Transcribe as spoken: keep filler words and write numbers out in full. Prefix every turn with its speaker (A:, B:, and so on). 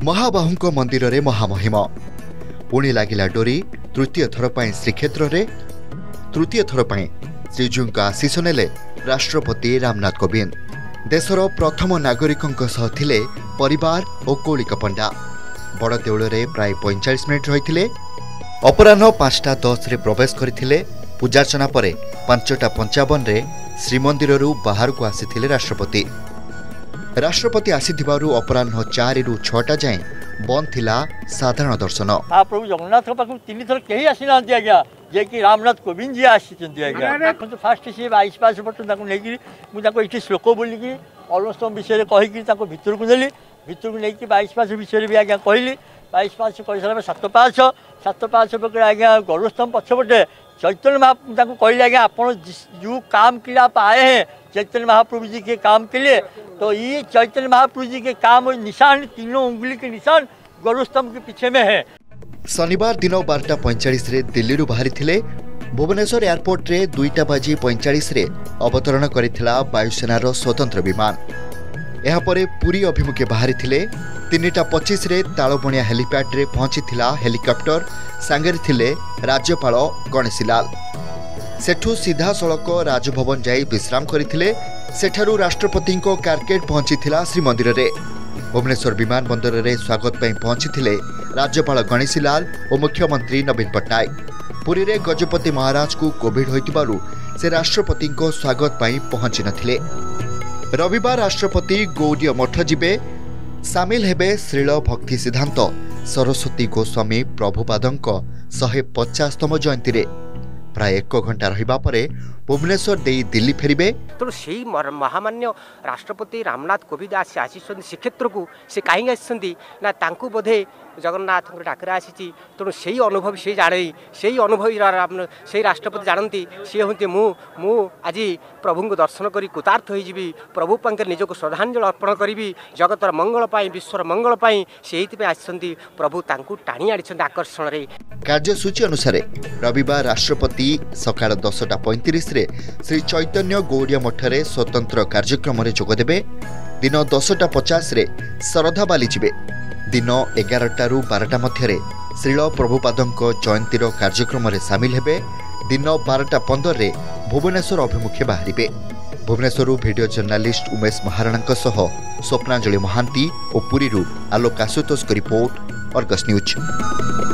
A: महाबाहु मंदिर रे महामहिम पुणी लगिला डोरी तृतीय थर पर श्रीक्षेत्र रे तृतीय थर पर श्रीजू आशीष नेले राष्ट्रपति रामनाथ कोविंद। देशर प्रथम नागरिकों सह थिले परिवार और कौलिक पंडा। बड़ देउल रे प्राय पैंचाश मिनिट रही अपराह पांचटा दस रे प्रवेश करथिले। पूजार्चना परे पांचटा पंचावन रे श्रीमंदिर बाहर को आसी राष्ट्रपति। राष्ट्रपति आसीथिबारु अपराह चार रु छटा जाए बंद थिला साधारण दर्शन।
B: प्रभु जगन्नाथ पाखु तीन थर कहीं आसी ना आज्ञा जे कि रामनाथ कोविंद जी आसी आज्ञा फास्ट सी बाईस पास फट मुझे श्लोक बोलिकी अलस्तम विषय कहीकि भितर को नेली भितर को लेकिन बाईस पास विषय भी आज्ञा कहली। बाईस पास कही सारा सात पास सात पास आज्ञा गरुस्तम पछपटे चैतन्य महाप्रभु कहले आज्ञा आप जो काम के लिए आप आए हैं चैतन्य महाप्रभु जी के काम के लिए, तो ये चैतन्य महाप्रभु जी के काम और निशान तीनों उंगली के निशान गरुस्तंभ के पीछे में है।
A: शनिवार दिन बारटा पैंचाश दिल्ली बाहरी थिले। भुवनेश्वर एयरपोर्ट रे दुईटा बाजी पैंचाश अवतरण करिथिला वायुसेनार स्वतंत्र विमान। यह परे पुरी अभिमुखे बाहरी थिले। तीनटा पच्चीस रे तालबणिया हेलीपैड रे पहुंची थिला हेलीकॉप्टर। सांगरे थिले राज्यपाल गणेशीलाल। सेठू सीधा सड़क राजभवन जाई विश्राम करथिले। सेठारू राष्ट्रपति को कारकेट पहुंची थिला श्रीमंदिर रे। भुवनेश्वर विमान बंदर रे स्वागत पई पहुंची थिले राज्यपाल गणेशीलाल और मुख्यमंत्री नवीन पट्टनायक। पुरी रे गजपति महाराज को कोविड होइतिबारु से राष्ट्रपति को स्वागत पई पहुंची नथिले। रविवार राष्ट्रपति गौड़ीय मठ जिबे। सामिल हेबे श्रील भक्ति सिद्धांत सरस्वती गोस्वामी प्रभुपादंक शहे पचासतम जयंती रे। प्राय एक घंटा रहिबा परे भुवनेश्वर दे दिल्ली फेरिबे।
C: तो से महामान्य राष्ट्रपति रामनाथ कोविंद आसी आसीछन श्रीक्षेत्र को से कहीं आसी ना तांकु बोधे जगन्नाथ डाकरा आसी। तेणु से अनुभव से जाने से अनुभव से राष्ट्रपति जानती सी हूँ मु मु आज प्रभु को दर्शन करी कृतार्थ होइजिबी। प्रभु पाखे निजक श्रद्धांजलि अर्पण करी जगतर मंगल पाई विश्वर मंगल पाई से आसी प्रभु तांकु टाणी आनी आकर्षण रे।
A: कार्यसूची अनुसार रविवार राष्ट्रपति सकाळ दसटा पैंतीस रे श्री चैतन्य गौड़ीय मठरे स्वतंत्र कार्यक्रम रे जोगदेबे। दिन दसटा पचास रे श्रद्धा बाली जिबे। दिन एगारटा रु बारटा मध्य श्रील प्रभुपादंक जयंतीर कार्यक्रम रे सामिल हेबे। दिन बारटा पंदर रे भुवनेश्वर अभिमुखे बाहरिबे। भुवनेश्वर वीडियो जर्नालिस्ट उमेश महाराणा सह स्वप्नांजलि महांती और Puri Alok Ashutosh report Argus news.